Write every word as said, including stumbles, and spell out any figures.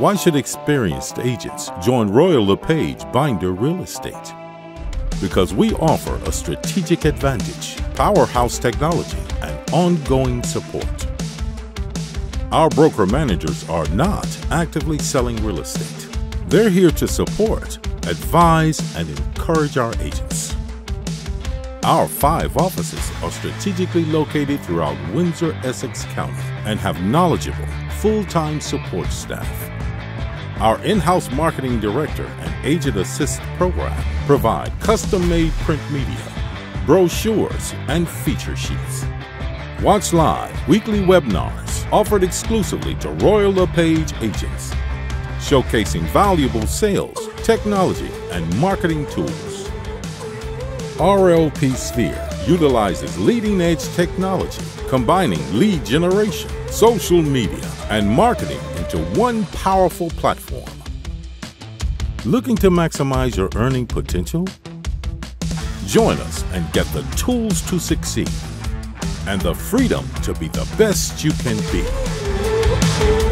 Why should experienced agents join Royal LePage Binder Real Estate? Because we offer a strategic advantage, powerhouse technology, and ongoing support. Our broker managers are not actively selling real estate. They're here to support, advise, and encourage our agents. Our five offices are strategically located throughout Windsor, Essex County and have knowledgeable, full-time support staff. Our in-house marketing director and agent assist program provide custom-made print media, brochures, and feature sheets. Watch live weekly webinars offered exclusively to Royal LePage agents, showcasing valuable sales, technology, and marketing tools. R L P Sphere utilizes leading-edge technology, combining lead generation, social media, and marketing into one powerful platform. Looking to maximize your earning potential? Join us and get the tools to succeed and the freedom to be the best you can be.